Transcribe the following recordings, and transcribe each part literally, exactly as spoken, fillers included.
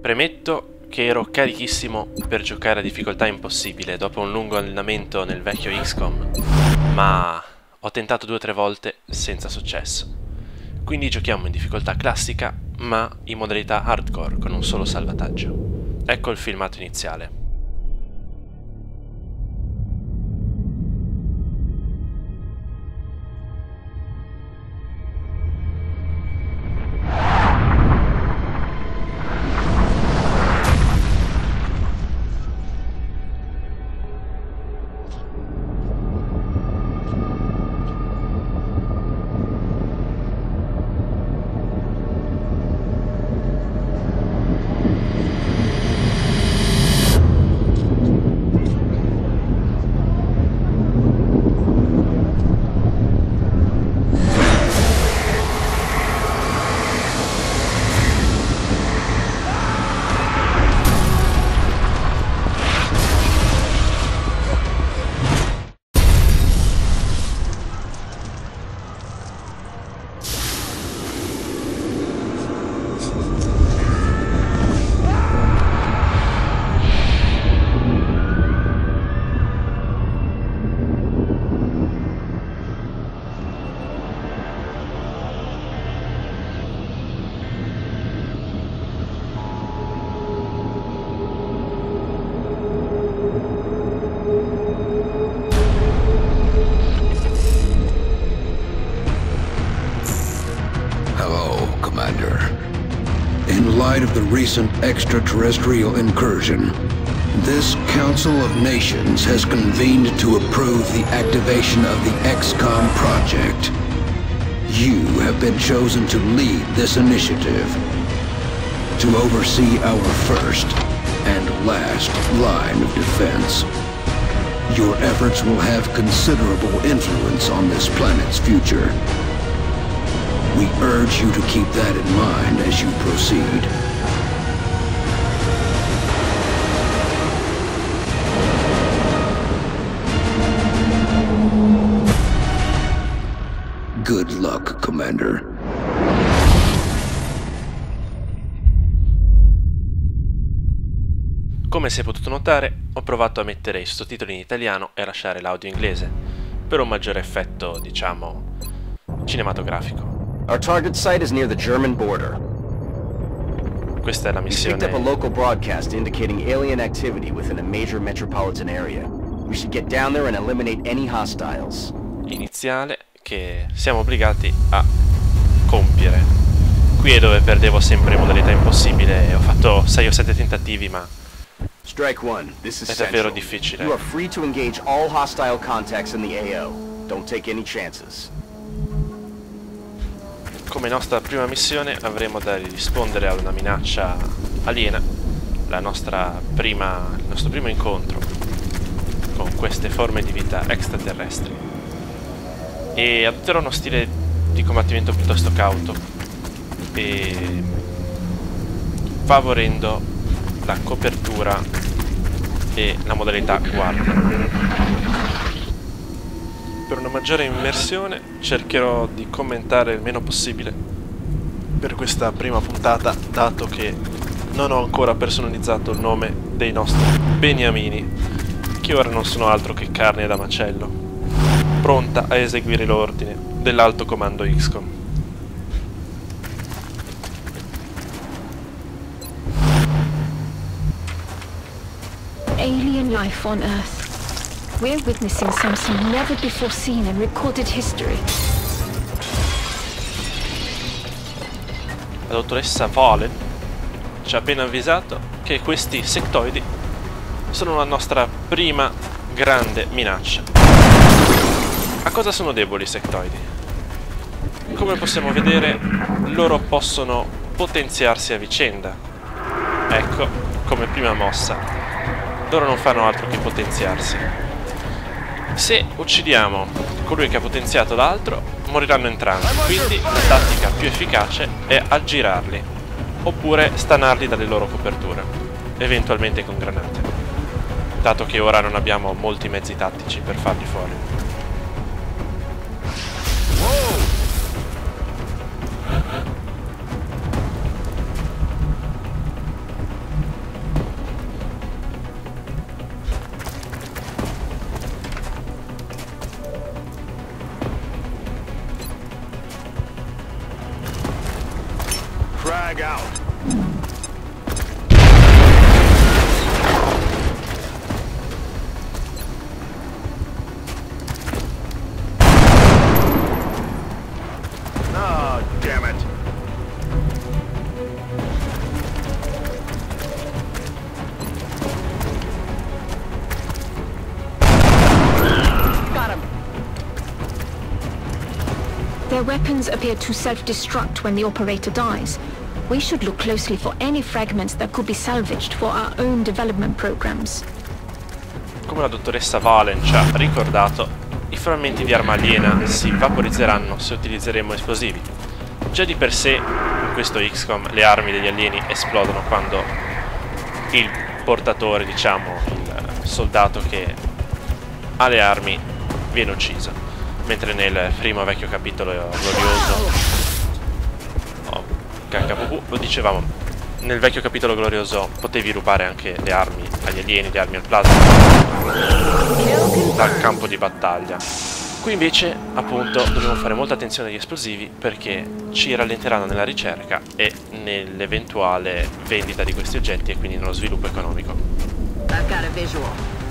Premetto che ero carichissimo per giocare a difficoltà impossibile dopo un lungo allenamento nel vecchio X COM, ma ho tentato due o tre volte senza successo. Quindi giochiamo in difficoltà classica, ma in modalità hardcore con un solo salvataggio. Ecco il filmato iniziale. In light of the recent extraterrestrial incursion, this Council of Nations has convened to approve the activation of the X COM project. You have been chosen to lead this initiative, to oversee our first and last line of defense. Your efforts will have considerable influence on this planet's future. We urge you to keep that in mind as you proceed. Good luck, Commander. Come si è potuto notare, ho provato a mettere i sottotitoli in italiano e a lasciare l'audio inglese, per un maggiore effetto, diciamo, cinematografico. Our target site is near the German border. Questa è la We picked up a missione local broadcast indicating alien activity within a major metropolitan area. We should get down there and eliminate any hostiles. iniziale che siamo obbligati a compiere. Qui è dove perdevo sempre in modalità impossibile e ho fatto sei o sette tentativi, ma Strike one, this is è davvero central. difficile. You are free to engage all hostile contacts in the A O. Don't take any chances. Come nostra prima missione avremo da rispondere a una minaccia aliena, la nostra prima, il nostro primo incontro con queste forme di vita extraterrestri. E adotterò uno stile di combattimento piuttosto cauto e favorendo la copertura e la modalità guardia. Per una maggiore immersione cercherò di commentare il meno possibile per questa prima puntata, dato che non ho ancora personalizzato il nome dei nostri beniamini, che ora non sono altro che carne da macello, pronta a eseguire l'ordine dell'alto comando X COM. Alien life on Earth. We're witnessing something never before seen in recorded history. La dottoressa Valen ci ha appena avvisato che questi sectoidi sono la nostra prima grande minaccia. A cosa sono deboli i sectoidi? Come possiamo vedere, loro possono potenziarsi a vicenda. Ecco, come prima mossa, loro non fanno altro che potenziarsi. Se uccidiamo colui che ha potenziato l'altro, moriranno entrambi, quindi la tattica più efficace è aggirarli, oppure stanarli dalle loro coperture, eventualmente con granate, dato che ora non abbiamo molti mezzi tattici per farli fuori. frag out. Oh, damn it. Got him. Their weapons appear to self-destruct when the operator dies. We should look closely for any fragments that could be salvaged for our own development programs. Come la dottoressa Valen ci ha ricordato, i frammenti di arma aliena si vaporizzeranno se utilizzeremo esplosivi. Già di per sé, in questo X COM, le armi degli alieni esplodono quando il portatore, diciamo, il soldato che ha le armi, viene ucciso. Mentre nel primo vecchio capitolo glorioso... Oh, cacapupù, lo dicevamo. Nel vecchio capitolo glorioso potevi rubare anche le armi agli alieni, le armi al plasma dal campo di battaglia. Qui invece, appunto, dobbiamo fare molta attenzione agli esplosivi perché ci rallenteranno nella ricerca e nell'eventuale vendita di questi oggetti e quindi nello sviluppo economico. I've got a visual.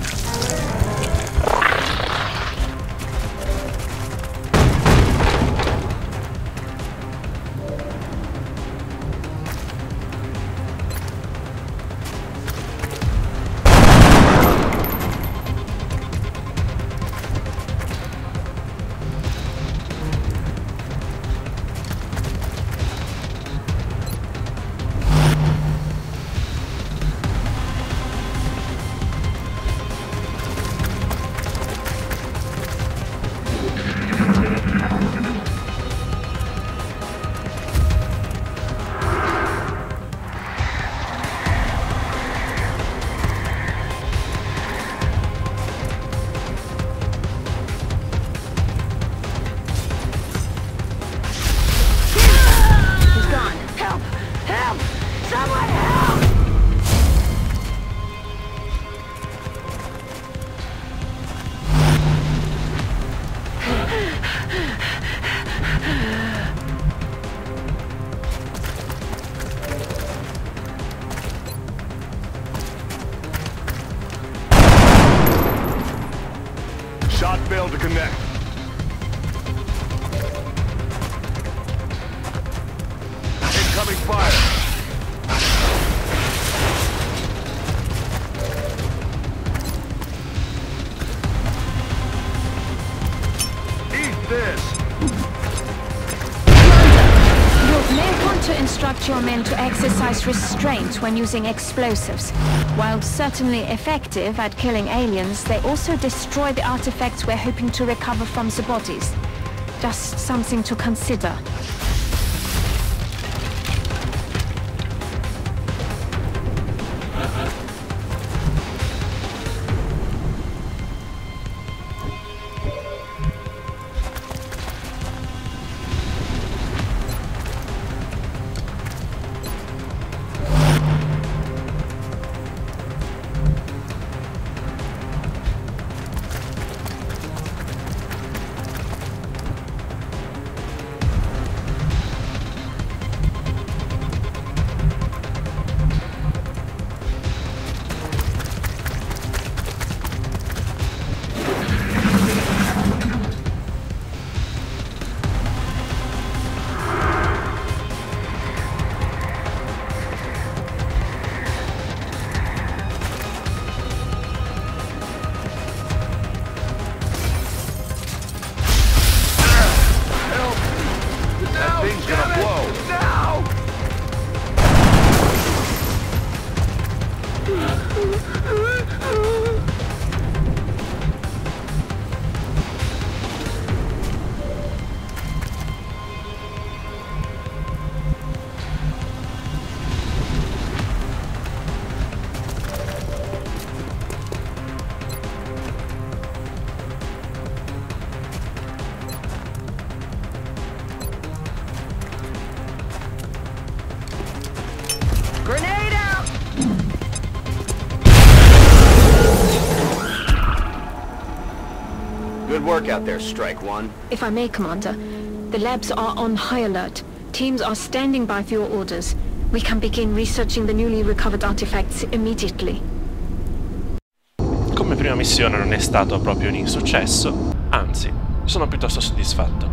Shot failed to connect. Incoming fire. Eat this. You may want to instruct your men to exercise restraint when using explosives. While certainly effective at killing aliens, they also destroy the artifacts we're hoping to recover from the bodies. Just something to consider. Grenade out! Good work out there, Strike One. If I may, Commander, the labs are on high alert. teams are standing by for your orders. We can begin researching the newly recovered artifacts immediately. Come prima missione non è stato proprio un insuccesso, anzi, sono piuttosto soddisfatto.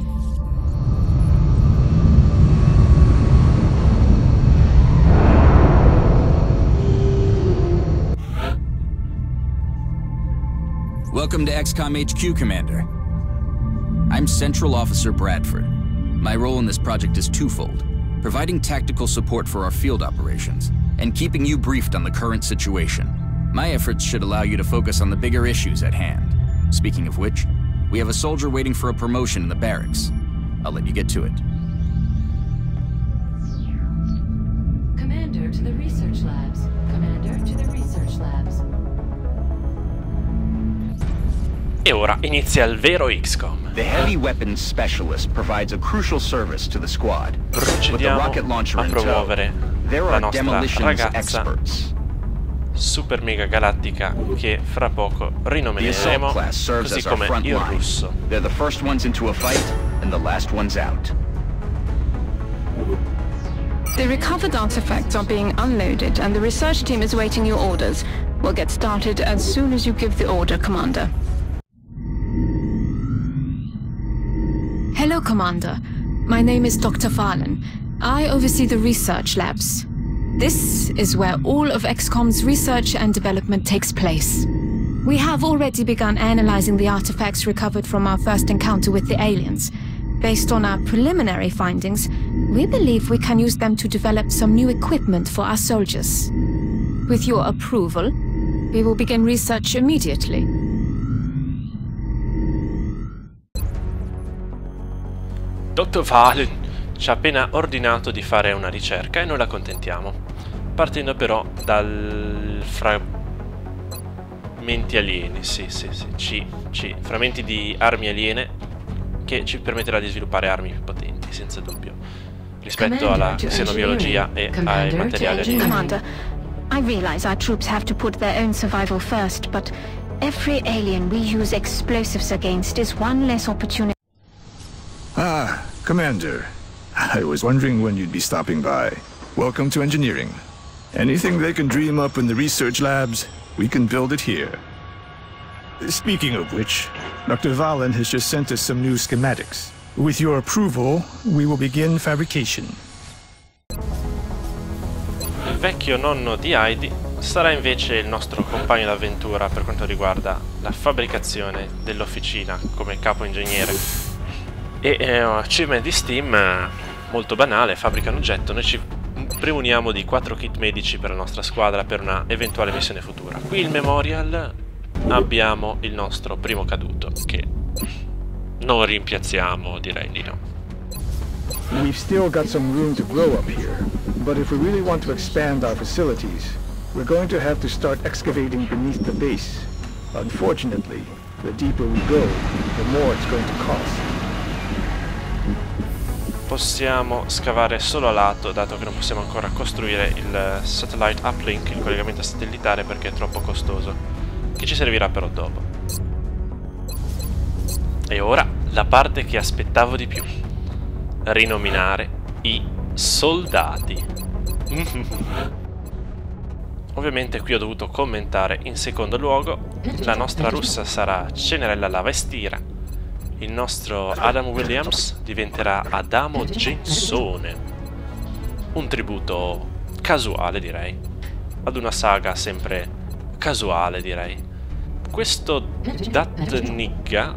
Welcome to X COM H Q, Commander. I'm Central Officer Bradford. My role in this project is twofold: providing tactical support for our field operations, and keeping you briefed on the current situation. My efforts should allow you to focus on the bigger issues at hand. Speaking of which, we have a soldier waiting for a promotion in the barracks. I'll let you get to it. Commander to the research labs. Commander to the research labs. E ora inizia il vero X COM. The heavy weapons specialist provides a crucial service to the squad. With the rocket launcher a in tow, promuovere there la are nostra demolitions ragazza experts. super mega galattica che fra poco The rinomineremo, assault class serves così as our come front il line. russo. They're the first ones into a fight and the last ones out. The recovered artifacts are being unloaded and the research team is waiting your orders. We'll get started as soon as you give the order, Commander. Hello, Commander. My name is Doctor Vahlen. I oversee the research labs. This is where all of X COM's research and development takes place. We have already begun analyzing the artifacts recovered from our first encounter with the aliens. Based on our preliminary findings, we believe we can use them to develop some new equipment for our soldiers. With your approval, we will begin research immediately. Doctor Vahlen ci ha appena ordinato di fare una ricerca e noi la accontentiamo, partendo però dal frammenti alieni, sì sì sì, C, C, frammenti di armi aliene che ci permetterà di sviluppare armi più potenti, senza dubbio, rispetto alla xenobiologia e ai materiali alieni. Commander, I realize our troops have to put their own survival first, but every alien we use explosives against is one less opportunity. Ah, Commander. I was wondering when you'd be stopping by. Welcome to engineering. Anything they can dream up in the research labs, we can build it here. Speaking of which, Doctor Vahlen has just sent us some new schematics. With your approval, we will begin fabrication. Il vecchio nonno di Heidi sarà invece il nostro compagno d'avventura per quanto riguarda la fabbricazione dell'officina come capo ingegnere. E eh, achievement di Steam, molto banale, fabbrica un oggetto, noi ci premuniamo di quattro kit medici per la nostra squadra per una eventuale missione futura. Qui il memorial abbiamo il nostro primo caduto, che non rimpiazziamo, direi di no. We've still got some room to grow up here, but if we really want to expand our facilities, we're going to have to start excavating beneath the base. Unfortunately, the deeper we go, the more it's going to cost. Possiamo scavare solo a lato, dato che non possiamo ancora costruire il satellite uplink, il collegamento satellitare, perché è troppo costoso, che ci servirà però dopo. E ora la parte che aspettavo di più: rinominare i soldati. Ovviamente qui ho dovuto commentare in secondo luogo: la nostra russa sarà Cenerella Lavestira, il nostro Adam Williams diventerà Adamo Gensone, un tributo casuale, direi, ad una saga sempre casuale, direi. Questo Dat Nigga,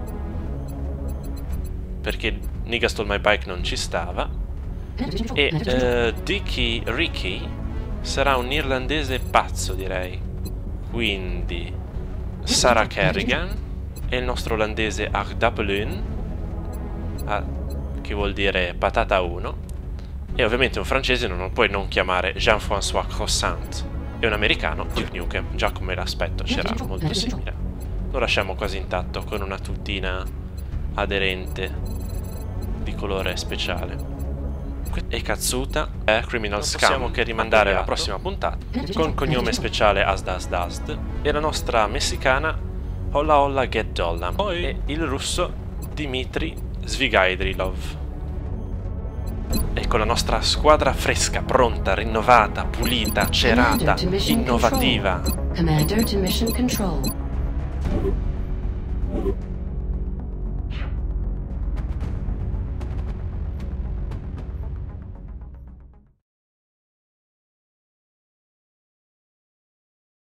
perché Nigga Stole My Bike non ci stava, e uh, Dickie Ricky sarà un irlandese pazzo, direi. Quindi Sarah Kerrigan e il nostro olandese Ardapelun, ah, che vuol dire patata uno, e ovviamente un francese non puoi non chiamare Jean-François Croissant, e un americano Duke Nukem, già come l'aspetto c'era molto simile. Lo lasciamo quasi intatto con una tutina aderente di colore speciale. E Katsuta è Criminal Scum. Possiamo che rimandare alla prossima puntata, con cognome speciale Asdasdast, e la nostra messicana Holla Holla Get Dollam, e il russo Dmitry Svigaidrilov. Ecco la nostra squadra fresca, pronta, rinnovata, pulita, cerata, innovativa. Commander to mission control.